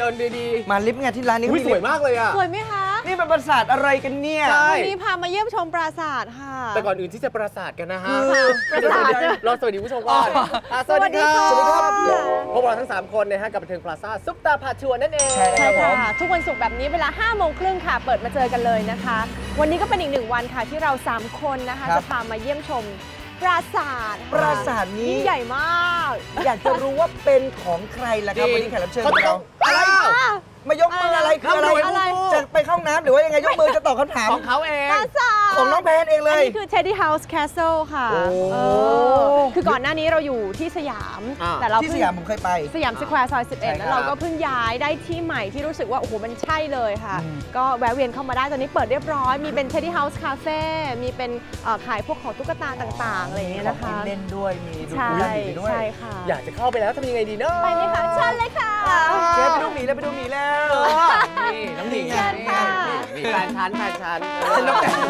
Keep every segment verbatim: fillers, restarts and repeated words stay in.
ดินดีๆมาลิฟต์ไงที่ร้านนี้สวยมากเลยอ่ะสวยไหมคะนี่เป็นปราสาทอะไรกันเนี่ยวันนี้พามาเยี่ยมชมปราสาทค่ะแต่ก่อนอื่นที่จะปราสาทกันนะฮะปราสาทเราสวัสดีผู้ชมก่อนสวัสดีครับสวัสดีครับพวกเราทั้งสามคนนะฮะกับบันเทิงพลาซ่าซุปตาพาทัวร์นั่นเองใช่ค่ะทุกวันศุกร์แบบนี้เวลาห้าโมงครึ่งค่ะเปิดมาเจอกันเลยนะคะวันนี้ก็เป็นอีกหนึ่งวันค่ะที่เราสามคนนะคะจะพามาเยี่ยมชมปราสาทปราสาทนี้ยิ่งใหญ่มากอยากจะรู้ว่าเป็นของใครล่ะครับวันนี้แขกรับเชิญของเราอะไรมายกมืออะไรคืออะไรจะไปเข้าห้องน้ำหรือว่ายังไงยกมือจะตอบคำถามของเขาเองของน้องแพนเองเลยอันนี้คือ Teddy House Castle ค่ะคือก่อนหน้านี้เราอยู่ที่สยามแต่เราที่สยามผมเคยไปสยามสแควร์ซอยสิบเอ็ดแล้วเราก็เพิ่งย้ายได้ที่ใหม่ที่รู้สึกว่าโอ้โหมันใช่เลยค่ะก็แวะเวียนเข้ามาได้ตอนนี้เปิดเรียบร้อยมีเป็น Teddy House Cafe มีเป็นขายพวกของตุ๊กตาต่างๆอะไรอย่างเงี้ยนะคะเล่นด้วยมีดูใช่ใช่ค่ะอยากจะเข้าไปแล้วทำยังไงดีเนาะไปไหมคะเชิญเลยค่ะเจ๊ไปดูหมีแล้วไปดูหมีแล้วนี่น้องหมีไงมีแฟนชั้นแฟนชั้นน้องแฟน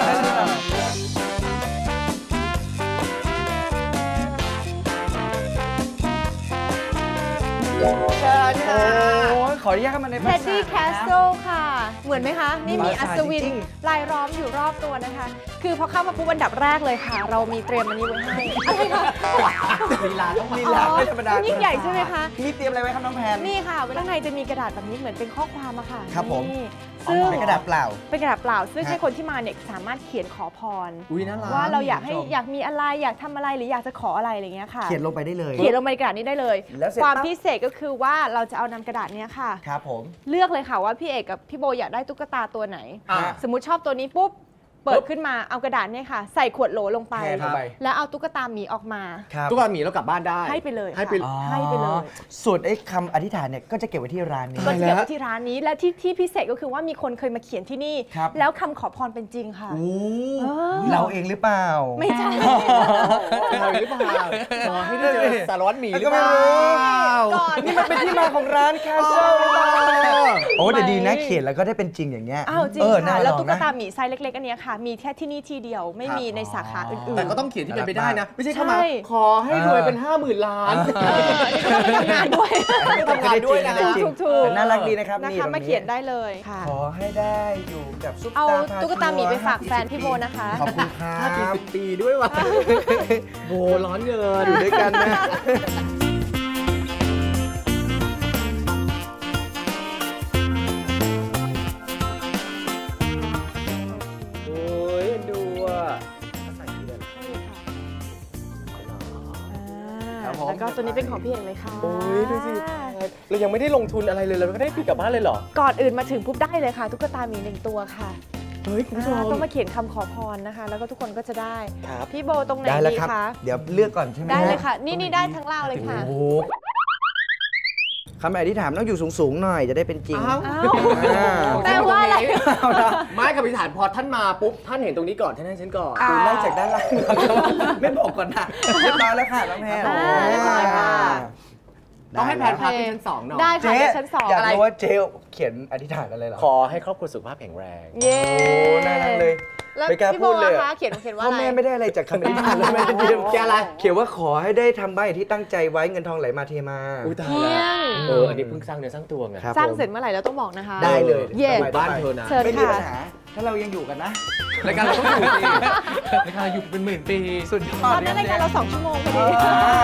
เชิญค่ะขออนุญาตเข้ามาในปราสาท Teddy Castle ค่ะเหมือนไหมคะนี่มีอัศวินลายล้อมอยู่รอบตัวนะคะคือพอเข้ามาปุ๊บอันดับแรกเลยค่ะเรามีเตรียมอันนี้ไว้ให้อะไรคะลีลาต้องลีลาไม่ธรรมดายิ่งใหญ่ใช่ไหมคะมีเตรียมอะไรไว้ครับน้องแพนนี่ค่ะข้างในจะมีกระดาษแบบนี้เหมือนเป็นข้อความอะค่ะครับผมซึ่งเป็นกระดาษเปล่าเป็นกระดาษเปล่าซึ่งให้คนที่มาเนี่ยสามารถเขียนขอพรว่าเราอยากให้อยากมีอะไรอยากทำอะไรหรืออยากจะขออะไรอะไรเงี้ยค่ะเขียนลงไปได้เลยเขียนลงไปในกระดาษนี้ได้เลยความพิเศษก็คือว่าเราจะเอานำกระดาษนี้ค่ะครับผมเลือกเลยค่ะว่าพี่เอกกับพี่โบอยากได้ตุ๊กตาตัวไหนสมมุติชอบตัวนี้ปุ๊บเปิดขึ้นมาเอากระดาษเนี่ยค่ะใส่ขวดโหลลงไปแล้วเอาตุ๊กตาหมีออกมาตุ๊กตาหมีแล้วกลับบ้านได้ให้ไปเลยให้ไปให้ไปเลยส่วนไอ้คำอธิษฐานเนี่ยก็จะเก็บไว้ที่ร้านนี้ก็จะเก็บไว้ที่ร้านนี้และที่ที่พิเศษก็คือว่ามีคนเคยมาเขียนที่นี่แล้วคำขอพรเป็นจริงค่ะเราเองหรือเปล่าไม่ใช่เราหรือเปล่าขอให้ได้เจอสารวัตรหมีหรือเปล่าก่อนนี่มันเป็นที่มาของร้านแคสเซิลหรือเปล่าโอ้แต่ดีนะเขียนแล้วก็ได้เป็นจริงอย่างเงี้ยอ้าวจริงค่ะแล้วตุ๊กตาหมีไซส์เล็กๆอันนี้ค่ะมีแค่ที่นี่ที่เดียวไม่มีในสาขาอื่นๆแต่ก็ต้องเขียนที่เป็นไปได้นะไม่ใช่เข้ามาขอให้รวยเป็นห้าหมื่นล้านทำงานด้วยทำงานด้วยนะถูกๆน่ารักดีนะครับนี่มาเขียนได้เลยค่ะขอให้ได้อยู่กับซุปตาเอาตุ๊กตาหมีไปฝากแฟนพี่โบนะคะขอบคุณครับห้าปีสิบปีด้วยว่ะโบร้อนเงินอยู่ด้วยกันนะแล้วก็ตัวนี้เป็นของพี่เอกเลยค่ะโอ้ยดูสิเรายังไม่ได้ลงทุนอะไรเลยเราก็ได้ปีกลับบ้านเลยเหรอก่อนอื่นมาถึงปุ๊บได้เลยค่ะตุ๊กตาหมีหนึ่งตัวค่ะเฮ้ยคุณผู้ชมต้องมาเขียนคำขอพรนะคะแล้วก็ทุกคนก็จะได้พี่โบตรงไหนดีคะเดี๋ยวเลือกก่อนใช่ไหมได้เลยค่ะนี่นี่ได้ทั้งเล่าเลยค่ะคำอธิษฐานต้องอยู่สูงๆหน่อยจะได้เป็นจริงแปลว่าอะไรไม่คำอธิษฐานพอท่านมาปุ๊บท่านเห็นตรงนี้ก่อนท่านให้ฉันก่อนดูไล่จากด้านล่างไม่บอกก่อนนะเรียบร้อยแล้วค่ะน้องแพนต้องให้แพนพาไปชั้นสองหน่อยได้ค่ะชั้นสองอยากรู้ว่าเจลเขียนอธิษฐานอะไรหรอขอให้ครอบครัวสุขภาพแข็งแรงเย้น่ารักเลยไม่กล้าพูดเลยเขียนเขียนว่าอะไรพ่อแม่ไม่ได้อะไรจากคำอธิษฐานเลยแม่จะเขียนแค่อะไรเขียนว่าขอให้ได้ทำใบที่ตั้งใจไว้เงินทองไหลมาเทมาอุ้ยตายแล้วเอออันนี้เพิ่งสร้างเนื้อสร้างตัวไงสร้างเสร็จเมื่อไหร่แล้วต้องบอกนะคะได้เลยเย่บ้านเธอนะไม่มีปัญหาถ้าเรายังอยู่กันนะรายการเราต้องอยู่ปีรายการอยู่เป็นหมื่นปีสุดยอดตอนนั้นรายการเราสองชั่วโมงพอดี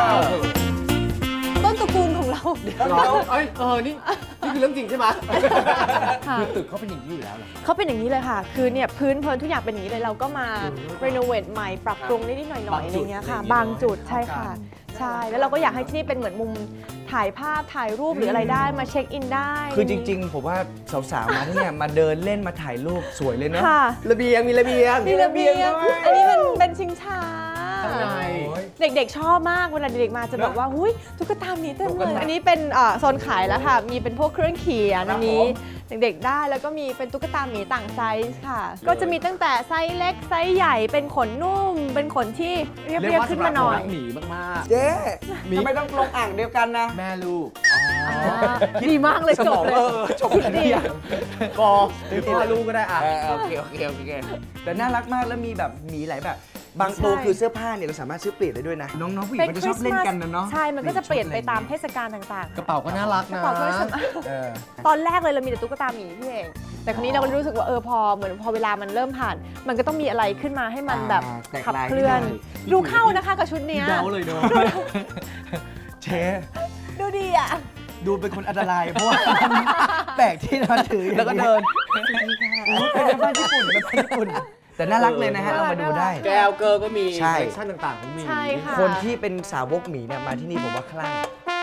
ต้นตระกูลของเราเอ้ยเออนี่นี่คือเรื่องจริงใช่ไหมคือตึกเขาเป็นอย่างนี้อยู่แล้วเหรอเขาเป็นอย่างนี้เลยค่ะคือเนี่ยพื้นเพลินทุกอย่างเป็นอย่างนี้เลยเราก็มารีโนเวทใหม่ปรับปรุงนิดๆหน่อยๆอะไรเงี้ยค่ะบางจุดใช่ค่ะใช่แล้วเราก็อยากให้ที่นี่เป็นเหมือนมุมถ่ายภาพถ่ายรูปหรืออะไรได้มาเช็คอินได้คือจริงๆผมว่าสาวๆมาที่เนี่ยมาเดินเล่นมาถ่ายรูปสวยเลยเนาะระเบียงมีระเบียงมีระเบียงอันนี้เป็นเป็นชิงช้าเด็กๆชอบมากเวลาเด็กๆมาจะบอกว่าหุ้ยตุ๊กตาหมีเต็มเลยอันนี้เป็นโซนขายแล้วค่ะมีเป็นพวกเครื่องเขียนอันนี้เด็กๆได้แล้วก็มีเป็นตุ๊กตาหมีต่างไซส์ค่ะก็จะมีตั้งแต่ไซส์เล็กไซส์ใหญ่เป็นขนนุ่มเป็นขนที่เรียบๆขึ้นมาหน่อยหมีมากๆเจ๊ทำไมต้องลงอ่างเดียวกันนะแม่ลูกดีมากเลยจบเลยจบเลยก็หรือพ่อลูกก็ได้อ่ะโอเคโอเคโอเคแต่น่ารักมากแล้วมีแบบหมีหลายแบบบางตัวใช่คือเสื้อผ้าเนี่ยเราสามารถซื้อเปลี่ยนได้ด้วยนะ น้องๆผู้หญิงมันจะชอบเล่นกันนะเนาะใช่ มันก็จะเปลี่ยนไปตามเทศกาลต่างๆกระเป๋าก็น่ารักกระนะเป๋าเครื่องสำอางเออตอนแรกเลยเรามีแต่ตุ๊กตาหมีพี่เองแต่คราวนี้เราก็รู้สึกว่าเออพอเหมือนพอเวลามันเริ่มผ่าน มันก็ต้องมีอะไรขึ้นมาให้มันแบบอ่าแตกขับลายเคลื่อนขึ้นมาดูเข้านะคะกับชุดเนี้ยเดาเลยเนาะเชดูดีอ่ะดูเป็นคนอันตรายเพราะว่าแปลกที่เราถือแล้วก็เดินเป็นแม่บ้านญี่ปุ่นแม่บ้านญี่ปุ่น แต่น่ารักเลยนะฮะน่าเรารักมาดูได้แก้วเกอร์ก็มีใช่คอลเลคชั่นต่างๆก็มีใช่ค่ะคนที่เป็นสาวกหมีเนี่ยมาที่นี่ผมว่าคลั่ง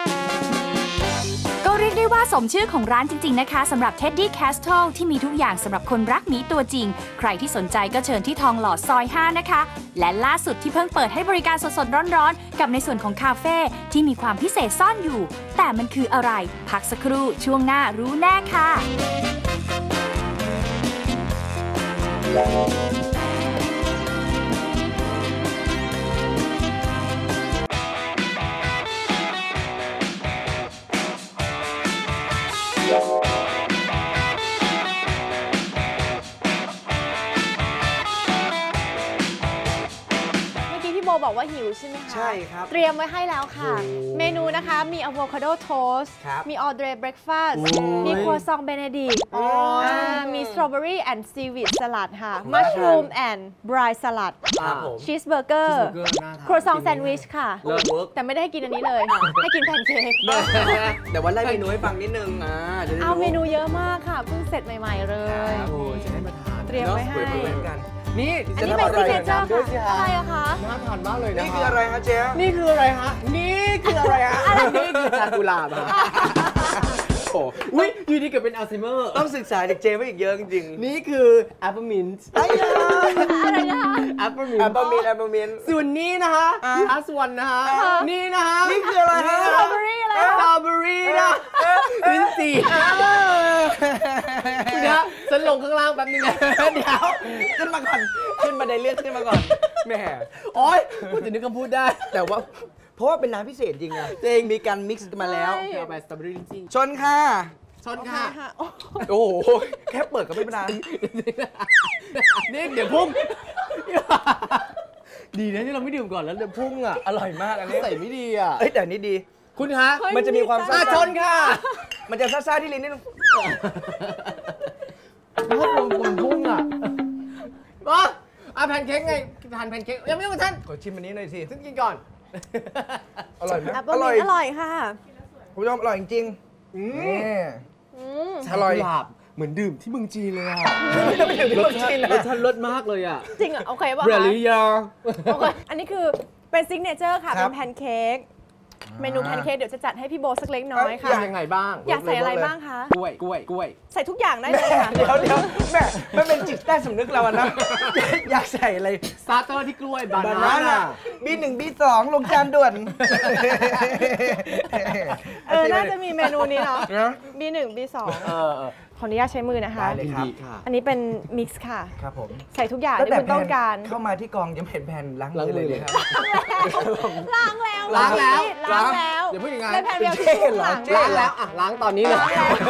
ก็เรียกได้ว่าสมชื่อของร้านจริงๆนะคะสำหรับ Teddy Castle ที่มีทุกอย่างสำหรับคนรักหมีตัวจริง ใครที่สนใจก็เชิญที่ทองหล่อซอย ห้า นะคะ และล่าสุดที่เพิ่งเปิดให้บริการสดๆร้อนๆ กับในส่วนของคาเฟ่ที่มีความพิเศษซ่อนอยู่ แต่มันคืออะไร พักสักครู่ช่วงหน้ารู้แน่ค่ะเมื่อกี้พี่โบบอกว่าหิวใช่ไหมคะใช่ครับเตรียมไว้ให้แล้วค่ะโอ้เมนูนะคะมีอะโวคาโดโทสต์ครับมีออเดรเบรคฟาสต์โอ้ยมีครัวซองเบเนดิกต์โอ้ยมีสตรอเบอรี่แอนด์ซีวิตสลัดค่ะมัชรูมแอนด์บรายสลัดครับผมชีสเบอร์เกอร์ cheeseburger น่าทานครัวซองแซนด์วิชค่ะเลิศเวิร์กแต่ไม่ได้ให้กินอันนี้เลย ให้กินแพนเค้กแต่ว่าไล่เมนูให้ฟังนิดนึงอ่าจะได้เอารู้เมนูเยอะมากค่ะ เพิ่งเสร็จใหม่ ๆ เลยครับโอ้ยจะได้มาทานเตรียมไว้ให้สวยเหมือนกันนี่อันนี้เป็นซิกเนเจอร์ด้วยสิค่ะฮะอะไรอะคะน่าทานมากเลยนะนี่คืออะไรฮะเจ๊นี่คืออะไรฮะ นี่คืออะไรฮะ นี่คือชากุหลาบฮะโอ้อุ้ยอยู่ดีเกิดเป็นอัลไซเมอร์ต้องศึกษาจากเจไว้อีกเยอะจริงๆนี่คือแอปเปิลมินต์ไอ้ยาอะไรนะคะแอปเปิลมินแอปต์เปิลมินแอปเปิลมินส่วนนี้นะฮะอ่ะลาสวันนะฮะ นี่นะฮะนี่คืออะไรฮะสตรอเบอรี่อะไรสคะตรอเบอรี่นะลิ้นจี่คุณนะฉันลงข้างล่างแป๊บนึงนะเดี๋ยวขึ้นมาก่อน ขึ้นมาได้เลือกขึ้นมาก่อนแหมโอ๊ยพูดจะนึกคำพูดได้แต่ว่าเพราะว่าเป็นน้ำพิเศษจริงอะจริงมีการมิกซ์มาแล้วใช่เอาไปสตรอเบอรี่ลิ้นจี่ชนค่ะชนโอเคค่ะค่ะโอ้โอ้โห แค่เปิดก็ไม่เป็นไรนี่เดี๋ยวพุ่ง ดีนะที่เราไม่ดื่มก่อนแล้วเดี๋ยวพุ่งอ่ะอร่อยมากอันนี้ใส่ไม่ดีอ่ะเอ้ยแต่อันนี้ดีคุณฮะเฮ้ยมันจะมีความอ่ะซ่าชนค่ะมันจะซ่าๆที่ลิ้นนิดนึงรถลงคนพุ่งอ่ะมาอ่ะแพนเค้กไงทานแพนเค้กยังไม่ต้องมาท่านขอชิมอันนี้หน่อยสิฉันกินก่อนอร่อยไหมแอปเปิลมินต์อร่อยค่ะคุณผู้ชมอร่อยจริงอืๆมนี่อืมอร่อยเหมือนดื่มที่เมืองจีนเลยอ่ะไม่ถึงที่เมืองจีนนะรสชาติรสมากเลยอ่ะจริงอ่ะ โอเคป่ะเบรคะลิยาโอเคอันนี้คือเป็นซิกเนเจอร์ค่ะครัเป็บนแพนเค้กเมนูแพนเค้กเดี๋ยวจะจัดให้พี่โบสักเล็กน้อยอค่ะยากยังไงบ้างอยากใส่อะไรบ้างคะกล้วยกล้วยกล้วยใส่ทุกอย่างได้เลยค่ะเดี๋ยวเดี๋ยวแม่มันเป็นจิตใต้สำนึกเราอะนะ อยากใส่อะไรสตาร์เตอร์ที่กล้วยบาบานานาน่าน่าบีหนึ่งบีสองลงจานด่วนเออ น่าจะมีเมนูนี้เนาะนะบี หนึ่ง บี สองเออเออขออนุญาตใช้มือนะคะได้เลยครับดีค่ะอันนี้เป็นมิกซ์ค่ะครับผมใส่ทุกอย่างตั้งที่แต่คุณต้องการเข้ามาที่กองยังเห็นแผ่นล้างล้างมือมือเลยครับล้างแล้วล้างแล้วล้างแล้วอย่าพูดอย่างนั้นได้แพนเดียวเป็นที่เจ๊เหรอหลังเจ๊ล้างแล้วอ่ะล้างตอนนี้เลย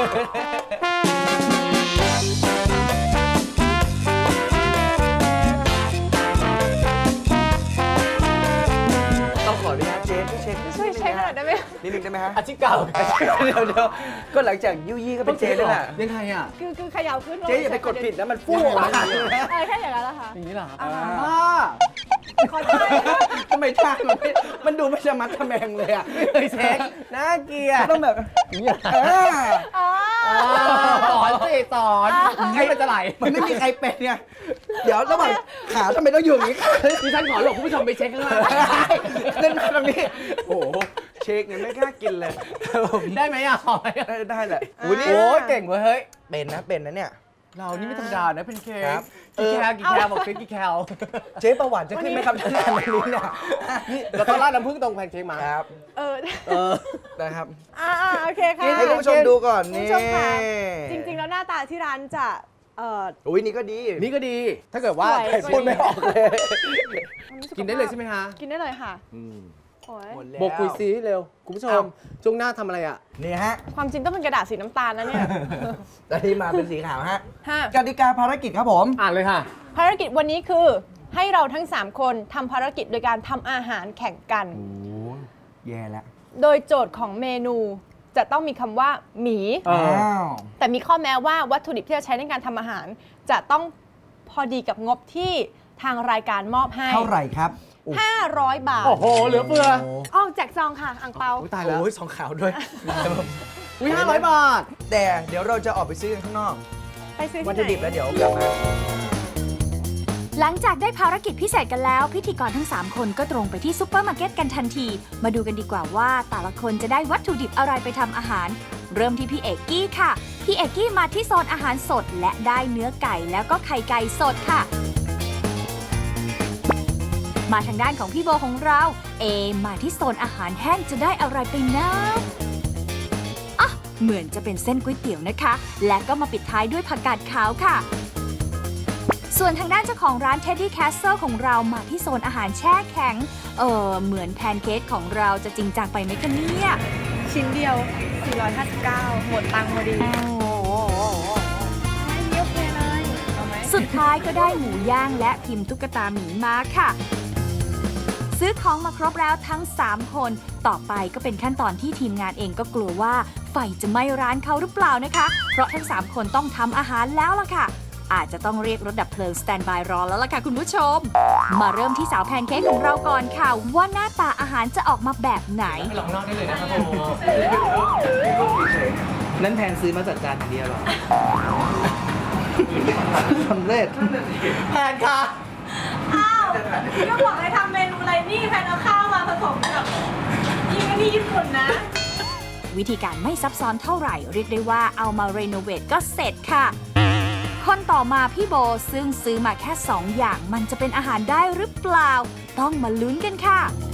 ต้องขออนุญาตเจ๊ช่วยเช็คช่วยเช็คหน่อยได้ไหมนิดนึงได้ไหมฮะอาชิเก่าเดี๋ยวเดี๋ยวก็หลังจากยุยี่ก็เป็นเจ๊แล้วแหละยังไงอ่ะคือคือเขย่าขึ้นลงเจ๊อย่าไปกดผิดนะมันฟู่ยังไงออกมาเออแค่อย่างนั้นแหละค่ะอย่างนี้เหรอครับอ่าอ่าขอโทษทำไมท่ามันไม่มันดูไม่ชะมัดทะแมงเลยอ่ะเคยเช็คน่าเกลียดต้องแบบอย่างนี้เหรอเอออ๋ออ่าสอนสิสอนให้มันจะไหลมันไม่มีใครเป็นไงเดี๋ยวระหว่างขาทำไมต้องอยู่อย่างนี้ดิฉันขอหลบคุณผู้ชมไปเช็คข้างล่างเล่นมาตรงนี้ โอ้โหเช็คเนี่ยไม่กล้ากินเลยได้ไหมอ่ะขอไหมได้ได้แหละอ่าอุ้ยนี่โอ้ยเก่งเว้ยเฮ้ยเป็นนะเป็นนะเนี่ยเรานี่ไม่ธรรมดานะเป็นเค้ครักบกี่แคลกี่แคลบอกเค้กกี่แคลเจ๊ประวัติจะขึ้นไหมครับท่านอันนี้เนี่ยนี่เราต้องราดน้ำผึ้งตรงแพนเค้กมาครับเออเออนะครับอ่าอ่าโอเคค่ะให้คุณผู้ชมดูก่อนคุณนี่ผู้ชมค่ะจริงๆแล้วหน้าตาที่ร้านจะเอ่ออุ้ยนี่ก็ดีนี่ก็ดี ถ้าเกิดว่าสวยพูดไม่ออกเลยกินได้เลยใช่ไหมฮะกินได้เลยค่ะโอ้ยหมดแล้วบอกคุยซีเร็ว คุณผู้ชม ช่วงหน้าทำอะไรอ่ะนี่ฮะความจริงต้องเป็นกระดาษสีน้ำตาลนะเนี่ยแต่ที่มาเป็นสีขาวฮะฮะกติกาภารกิจครับผมอ่านเลยค่ะภารกิจวันนี้คือให้เราทั้งสามคนทำภารกิจโดยการทำอาหารแข่งกันโอ้แย่แล้วโดยโจทย์ของเมนูจะต้องมีคำว่าหมีอ้าวแต่มีข้อแม้ว่าวัตถุดิบที่จะใช้ในการทำอาหาร จะต้องพอดีกับงบที่ทางรายการมอบให้เท่าไหร่ครับห้าร้อยบาทโอ้โห เหลือเฟืออ้าวแจกซองค่ะอังเปาตายแล้วโอ้ยสองขาวด้วยวิห้าร้อยบาทแต่เดี๋ยวเราจะออกไปซื้อกันข้างนอกไปซื้อวัตที่ถุไหนดิบแล้วเดี๋ยวกลับมาหลังจากได้ภารกิจพิเศษกันแล้ว พิธีกรทั้ง สาม คนก็ตรงไปที่ซุปเปอร์มาร์เก็ตกันทันที มาดูกันดีกว่าว่าแต่ละคนจะได้วัตถุดิบอะไรไปทำอาหาร เริ่มที่พี่เอกกี้ค่ะ พี่เอกกี้มาที่โซนอาหารสดและได้เนื้อไก่แล้วก็ไข่ไก่สดค่ะ มาทางด้านของพี่โบของเรา เอ มาที่โซนอาหารแห้งจะได้อะไรไปนะอ่ะเหมือนจะเป็นเส้นก๋วยเตี๋ยวนะคะ และก็มาปิดท้ายด้วยผักกาดขาวค่ะ ส่วนทางด้านเจ้าของร้าน Teddy Castle ของเรามาที่โซนอาหารแช่แข็ง เออเหมือนแพนเค้กของเราจะจริงจังไปไหมคะเนี่ยชิ้นเดียว สี่ร้อยห้าสิบเก้า หมดตังค์พอดีไม่โอเคเลยเอาไหมสุดท้ายก็ได้หมูย่างและพิมพ์ตุ๊กตาหมีมาค่ะ ซื้อของมาครบแล้วทั้ง สาม คน ต่อไปก็เป็นขั้นตอนที่ทีมงานเองก็กลัวว่าไฟจะไหม้ร้านเขาหรือเปล่านะคะ เพราะทั้ง สาม คนต้องทำอาหารแล้วล่ะค่ะ อาจจะต้องเรียกรถดับเพลิงสแตนบายรอแล้วล่ะค่ะคุณผู้ชม มาเริ่มที่สาวแพนเค้กของเราก่อนค่ะ ว่าหน้าตาอาหารจะออกมาแบบไหนลองนอกได้เลยนะครับผมนั่นแพนซื้อมาจัดการอย่างเดียวหรอ สำเร็จแพนค่ะอ้าวก็บอกให้ทำเมนูอะไรนี่แพนเอาข้าวมาผสมกับนี่ก็ที่ญี่ปุ่นนะวิธีการไม่ซับซ้อนเท่าไหร่ เรียกได้ว่าเอามารีโนเวทก็เสร็จค่ะ คนต่อมาพี่โบซึ่งซื้อมาแค่สองอย่างมันจะเป็นอาหารได้หรือเปล่า ต้องมาลุ้นกันค่ะ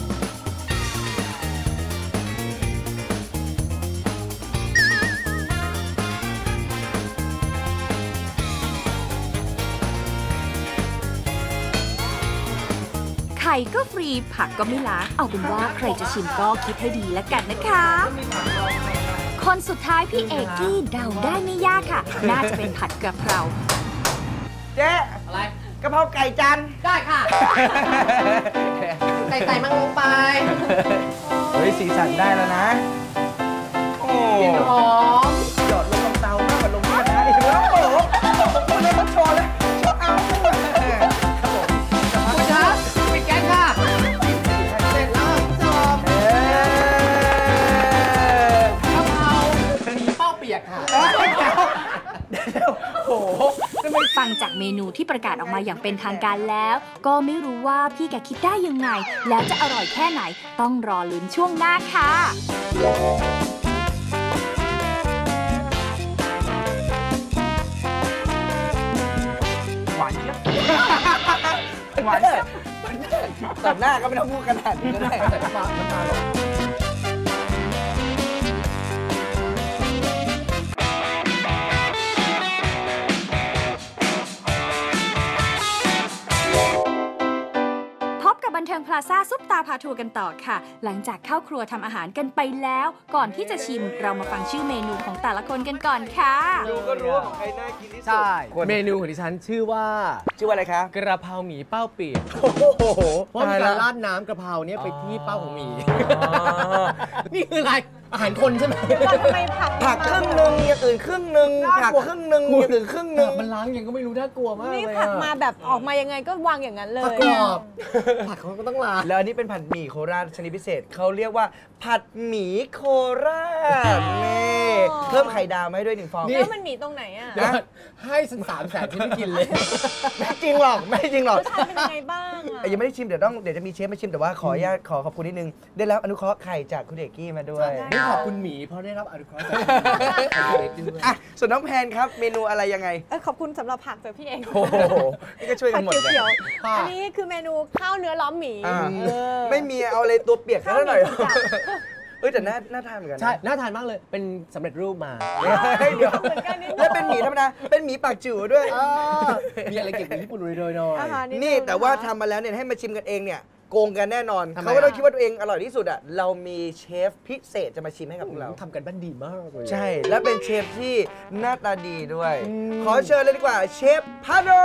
ไข่ก็ฟรีผักก็ไม่ล้างเอาเป็นว่าใครจะชิมก็คิดให้ดีแล้วกันนะคะ คนสุดท้ายพี่เอกกี้เดาได้ไม่ยากค่ะ น่าจะเป็นผัดกะเพราเจ๊อะไรกะเพราไก่จานได้ค่ะ ใส่ใส่มังลงไปเฮ้ยสีสันได้แล้วนะ โอ้กลิ่นหอมหยอดลงเตามากกว่าลงกระทะอีกแล้วโอ้โหผมพูดเลยมันโชว์เลยโชว์เอาครับผมคุณคะปิดแก๊สค่ะ เสร็จแล้วจบเอ๊ะกะเพราหมีเป้าเปียกค่ะเดี๋ยวโอ้โหฟังจากเมนูที่ประกาศออกมาอย่างเป็นทางการแล้ว ก็ไม่รู้ว่าพี่แกคิดได้ยังไง แล้วจะอร่อยแค่ไหน ต้องรอลุ้นช่วงหน้าค่ะหวานเจี๊ยบหวานเจี๊ยบตัดหน้าก็ไม่ต้องพูดขนาดนี้ก็ได้ใส่น้ำปลาน้ำปลาลงพบกับบันเทิงพลาซ่าซุปตาพาทัวร์กันต่อค่ะ หลังจากเข้าครัวทำอาหารกันไปแล้ว ก่อนที่จะชิมเรามาฟังชื่อเมนูของแต่ละคนกันก่อนค่ะดูก็รู้ว่าของใครน่ากินที่สุดใช่ เมนูของดิฉันชื่อว่าชื่อว่าอะไรคะกระเพราหมีเป้าเปียกโอ้โหว่ามีการราดน้ำกระเพราเนี่ยไปที่เป้าของหมี นี่คืออะไร อาหารคนใช่ไหมเราทำไมผักผักครึ่งหนึ่งอย่างอื่นครึ่งหนึ่งผักครึ่งหนึ่งอย่างอื่นครึ่งหนึ่งมันล้างยังก็ไม่รู้น่ากลัวมากเลยนี่อะผักมาแบบออกมายังไงก็วางอย่างนั้นเลผักยกรอบ ผักเขาก็ต้องล้างแล้วอันนี้เป็นผัดหมี่โคราชชนิดพิเศษเขาเรียกว่า ผัดหมี่โคราชนี่เพิ่มไข่ดาวมาให้ด้วยหนึ่งฟองนี่แล้วมันหนีตรงไหนอ่ะเดี๋ยวก่อนให้สันสามแสนที่ไม่กินเลยไม่จริงหรอกไม่จริงหรอกรสชาติเป็นยังไงบ้างอ่ะยังไม่ได้ชิมเดี๋ยวต้องเดี๋ยวจะมีเชฟมาชิมแต่ว่าขออนุญาตขอขอบคุณนิดนึงได้รับอนุเคราะห์ไข่จากคุณเอกกี้มาด้วยนี่ขอบคุณหมีเพราะได้รับอนุเคราะห์จากเด็กด้วยอ่ะส่วนน้องแพนครับเมนูอะไรยังไงเออขอบคุณสำหรับผักจากพี่เองโอ้โหนี่ก็ช่วยกัผันกหมดเลยเขียวค่ะๆอันนี้คือเมนูข้าวเนื้อล้อมหมีอ่าเออไม่มีเอาอะไรตัวเปียกข้าวแค่หน่อยเหนียวจ้ะเอ้ยแต่น่าน่าทานเหมือนกันนะใช่ น่าทานมากเลย เป็นสำเร็จรูปมาเฮ้ยเดี๋ยวเหมือนกันนิดนึงแล้วเป็นหมี่ธรรมดาเป็นหมี่ปากจิ๋วด้วยเออมีอะไรเกี่ยวกับญี่ปุ่นโดยๆหน่อยอาหารดงนี่แต่ว่าะคะทำมาแล้วเนี่ยให้มาชิมกันเองเนี่ยโกงกันแน่นอนทำไมเขาก็ต้องอ่ะคิดว่าตัวเองอร่อยที่สุดอ่ะเรามีเชฟพิเศษจะมาชิมให้กับพวกเราทำกันบ้านดีมากเลยใช่ และเป็นเชฟที่หน้าตาดีด้วยอืมขอเชิญเลยดีกว่าเชฟพันโด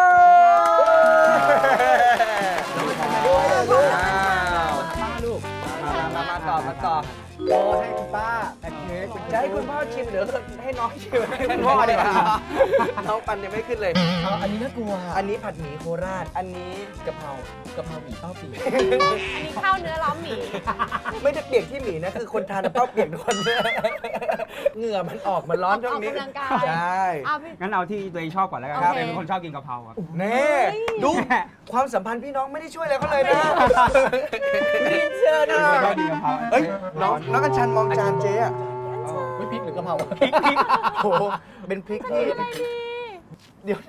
ป้าลูกมามามาต่อมาต่อโอให้คุณป้าแพนเค้กจะให้คุณพ่อชิมเดี๋ยวให้น้องชิมให้คุณพ่อดีกว่าน้องปันยังไม่ขึ้นเลยเอาอันนี้น่ากลัวอันนี้ผัดหมี่โคราช อันนี้กะเพรากะเพราหมี่เต้าปีอันนี้ข้าวเนื้อล้อมหมีไม่ได้เปียกที่หมี่นะ คือคนทานเป้าเปียกทุกคนเหงื่อมันออกมันร้อนช่วงนี้ออกกำลังกายใช่อ่ะพี่งั้นเอาที่ตัวเองชอบก่อนแล้วกันโอเคเป็นคนชอบกินกะเพราครับแน่ดูความสัมพันธ์พี่น้องไม่ได้ช่วยอะไรเขาเลยนะมีเชิญนะชอบกินกะเพราเฮ้ยน้องน้องกัญชันมองจานเจ๊อะไม่พริกหรือกะเพราพริกพริกโหเป็นพริกที่เดี๋ยว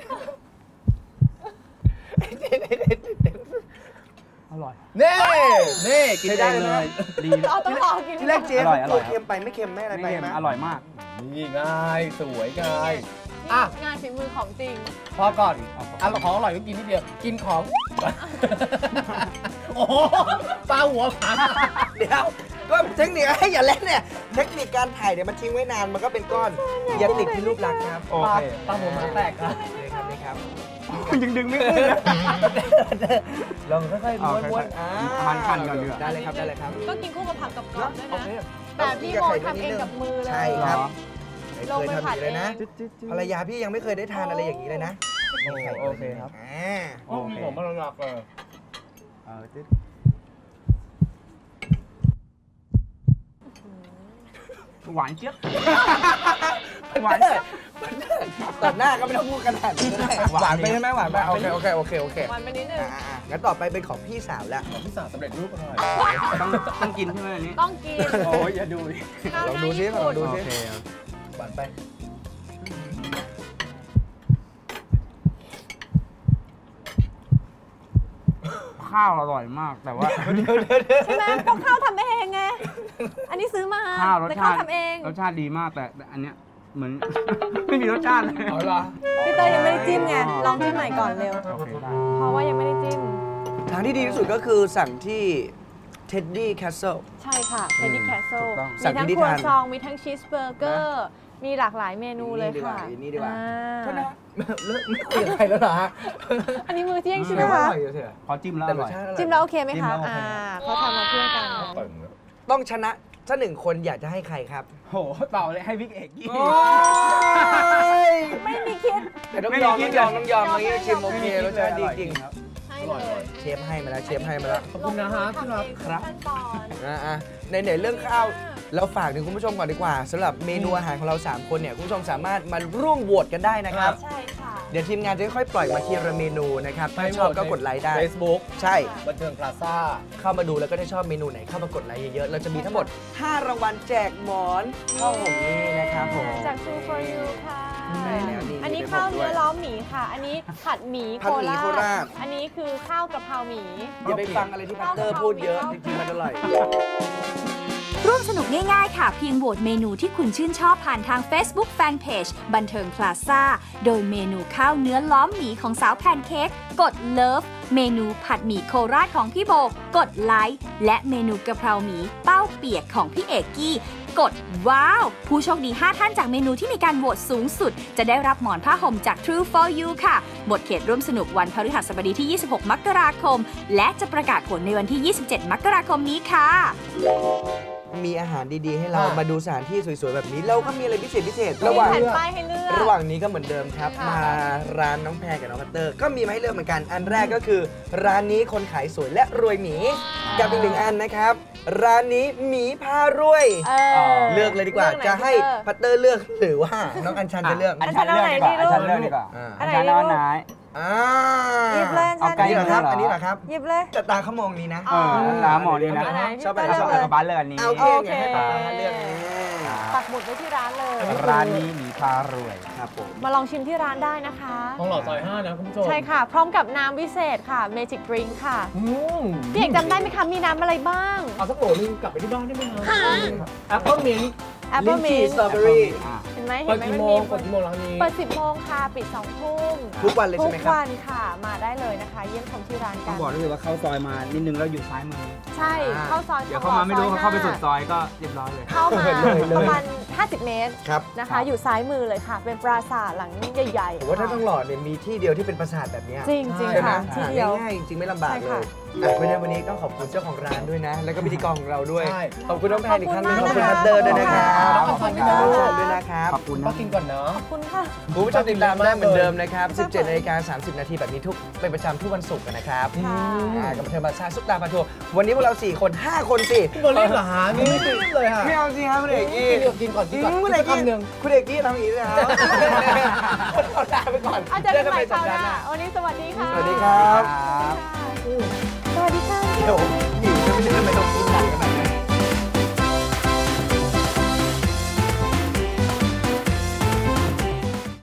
อร่อยเน่เน่กินได้เลยดีเอาต้องลองกินที่แรกเจ๊อร่อยอร่ตัอวย เค็มไปไม่เค็มไม่อะไรไม่ไปเค็มไหมอร่อยมากนี่ง่ายสวยง่ายอ่ะอ่ะงานฝีมือของจริงพอก่อนอ่ะของอร่อยก็กินนิดเดียว กินของ โอ้โหปลาหัวขาเดี๋ยวก็เทคนิคให้อย่าเล่นเนี่ยเทคนิคการถ่ายเดี๋ยวมันทิ้งไว้นานมันก็เป็นก้อนอย่าติดที่รูปลักษณ์ครับโอเคปลาหัวหมาแตกครับนี่ครับนี่ครับยังดึงไม่ขึ้นเลยลองค่อยๆม้วนเอาม้วนค่อยๆหั่นๆก่อนดีกว่าได้เลยครับได้เลยครับก็กินคู่กับผักกับกรอบด้วยโอนะเคแต่พี่โมทำเองกับมือเลยใช่ครับลงไม่มืเคอย ผัดทำอย่างนี้เลยนะเองภรรยาพี่ยังไม่เคยได้ทานอะไรอย่างนี้เลยนะโอเคครับอ่าโอ้มีผมมาหลักเลยเออจิ๊ดหวานเจี๊ยบหวานเจี๊ยบตัดหน้าก็ไม่ต้องพูดกันขนาดนี้ก็ได้หวานไปใช่ไหมหวานไปโอเคโอเคโอเคโอเคหวานไปนิดนึงอ่างั้นต่อไปเป็นของพี่สาวแล้วพี่สาวสำเร็จรูปอร่อยต้องต้องกินใช่ไหมอันนี้ต้องกินโอ้ยอย่าดูดิข้าวลองหน้าดูซิญี่ลอปุ่งนดูโอซิเคหวานไปข้าวอร่อยมากแต่ว่าใช่ไหมต้องข้าวทำเองไง อันนี้ซื้อมาข้าวรสแต่ชาข้าวติทำเองรสชาติดีมากแต่แต่อันเนี้ยเหมือน ไม่มีรสชาติเลยเอาล่ะพี่เตยยังไม่ได้จิ้มไง ลองจิ้มใหม่ก่อนเร็วโอเคได้เพราะว่ายังไม่ได้จิ้มทางที่ดีที่สุดก็คือสั่งที่ Teddy Castle ใช่ค่ะเทดดี้แคสเซิลถูกต้องมีสั่งทั้งที่ครัวทานซอง มีทั้งชีสเบอร์เกอร์ มีหลากหลายเมนูเลยค่ะนี่ดีกว่าอ่โทษนะเลิกไม่คุยกับใครแล้วเหรอฮะอันนี้มือเที่ยงใช่ไหมแต่ว่าอคะร่อยอยู่เถอะพอจิ้มแล้วอแต่รร่สอยชาติอร่อยจิ้มแล้วโอเคไหมจิ้มคะแล้วโอเคอ่าเขาทำมาเพื่อกันต้องชนะถ้าหนึ่งคนอยากจะให้ใครครับโหเต่าเลยให้บิ๊กเอกยี่ไม่มีคิดแต่ต้องไม่ยได้อมคิต้อดงยอมต้องยอมยอมเมื่อกี้ชิมโอเครสชาติดีจริงครับให้อเลร่อยอร่อยยเชฟให้มาแล้วเชฟให้มาแล้วขอบคุณนะฮะที่รักครับขั้นตอนอ่าในไหนๆเรื่องข้าวเราฝากถึงคุณผู้ชมก่อนดีกว่าสำหรับเมนูอาหารของเรา สาม คนเนี่ยคุณผู้ชมสามารถมาร่วมโหวตกันได้นะครับใช่ค่ะเดี๋ยวทีมงานจะค่อยๆปล่อยมาทีละเมนูนะครับถ้าชอบก็กดไลค์ได้ Facebook ใช่บันเทิงพลาซ่าเข้ามาดูแล้วก็ถ้าชอบเมนูไหนเข้ามากดไลค์เยอะๆ เราจะมีทั้งหมด ห้ารางวัลแจกหมอนข้าวหอมนี่นะครับผมจาก True for You ค่ะใช่แล้วนี่อันนี้มีไปข้าวหมดด้วยเนื้อล้อมหมีค่ะ อันนี้ผัดหมีผัดหมี่โคราชอันนี้คือข้าวกะเพราหมีอย่าไปฟังอะไรที่พัตเตอร์พูดเยอะ จริงๆมันอร่อยร่วมสนุกง่ายๆค่ะ เพียงโหวตเมนูที่คุณชื่นชอบผ่านทาง Facebook Fanpage บันเทิงพลาซ่า โดยเมนูข้าวเนื้อล้อมหมีของสาวแพนเค้กกดเลิฟ เมนูผัดหมี่โคราชของพี่โบกดไลค์ และเมนูกะเพราหมีเป้าเปียกของพี่เอกกี้ กดว้าว ผู้โชคดี ห้า ท่านจากเมนูที่มีการโหวตสูงสุด จะได้รับหมอนผ้าห่มจาก True for You ค่ะหมดเขตร่วมสนุกวันพฤหัสบดีที่ ยี่สิบหก มกราคม และจะประกาศผลในวันที่ ยี่สิบเจ็ด มกราคมนี้ค่ะมีอาหารดีๆ ให้เราค่ะมาดูสถานที่สวยๆ แบบนี้ เราก็มีอะไรพิเศษพิเศษมีระหว่างแผ่นป้ายให้เลือกระหว่างนี้ก็เหมือนเดิมครับค่ะมาร้านน้องแพรกับน้องพัตเตอร์ ก็มีมาให้เลือกเหมือนกัน อันแรกก็คือ ร้านนี้คนขายสวยและรวยหมี กับอีกหนึ่งอันนะครับ ร้านนี้หมีพารวยเออเลือกเลยดีกว่าลือกไหนจะให้พี่เตอร์พัตเตอร์เลือกหรือว่าน้องอัญชันจะเลือกอันชันเลือกดีกว่าอันชันเลือกดีกว่าอ่าอันชันเอาอันไหนอ่าหยิบเลยเอาฉันไกลอันนี้เหรอครับเหรออันนี้เหรอครับหยิบเลยแต่ตาเขามองนี้นะเออน้ำหมอนี่นะอันไหนชอบพี่อะไรเตชออบร์อะไรเลือกกับบ้านเลือกอันนี้เอาโอเคไงให้ป๊าป๊าเลือกนี่ปักหมุดไว้ที่ร้านเลยร้านนี้หมีพารวยครับผมมาลองชิมที่ร้านได้นะคะทองหล่อซอยห้านะคุณผู้ชมใช่ค่ะ พร้อมกับน้ำวิเศษค่ะ Magic Drink ค่ะอืมพี่เอกจำได้ไหมคะ มีน้ำอะไรบ้างเอาสักโหลนึงกลับไปที่บ้านได้ไหมครับแอปเปิ้ลมิ้นท์ Apple ลิ้นจี่ Mint สตรอเบอรี่อ่ะลห็นไหมเปิเห็ดนไหมกี่มันโมมีงเปิดกี่โมงแล้วนี้เปิดสิบโมงค่ะปิดสองทุ่มทุกวันเลยใช่ไหมครับทุกวันค่ะมาได้เลยนะคะ เยี่ยมชมที่ร้านต้กัองนบอกเลยว่าเข้าซอยมานิดนึงแล้วอยู่ซ้ายมือใช่เข้าซอยเดี๋ยวเข้ามาไม่รู้เข้าไปสุดซอยก็เรียบร้อยเลยเข้ามาเลยเลยประมาณห้าสิบเมตรครับนะคะ อยู่ซ้ายมือเลยค่ะ เป็นปราสาทหลังใหญ่ๆผมว่าถ้าค่ะต้องหล่อเนี่ยมีที่เดียวที่เป็นปราสาทแบบเนี้ยจริงจริงใช่ไหมค่ะหาที่เดียวง่ายๆจริงๆไม่ลำบากใช่เลค่ะยอ่ะเพราะฉะนั้นวันนี้ต้องขอบคุณเจ้าของร้านด้วยนะ แล้วก็พิธีกรของเราด้วยใช่ขอบคุณน้องแพนอีกครั้งหนึงขขออบบ คุคุณ ณมากฮัตเตอร์ด้วยนะครับขอบคุณขค่ะอบคุณผู้ชมด้วยนะครับขอบคุณก็นะกินก่อนเนาะขอบคุณค่ะคุณผู้ชมติดตามได้เหมือนเดิมนะครับ สิบเจ็ดนาฬิกาสามสิบนาทีแบบนี้ทุกเป็นประจำทุกวันศุกร์นะครับค่ะอ่ากับบันเทิงบาซ่าซุปตาปาทัวร์วันนี้พวกเราสี่คนห้าคนสิพี่โบลี่เหรอฮะนี่ไม่ติดเลยฮะไม่เอาสิครับคุณเอกกี้กินก่อนกินก่อนกินก่อนคุณเอกกี้คำหนึ่งคุณเอกกี้ทำอย่างนี้เลยครับเอาลาไปก่อนเอาเจอกันใหม่คสัราวปหดาน้าห์หน้าวันนี้สวัสดีค่ะสวัสดีครับสวัสดีค่ะเดี๋ยวหิวจะไม่ได้ทำไมต้อง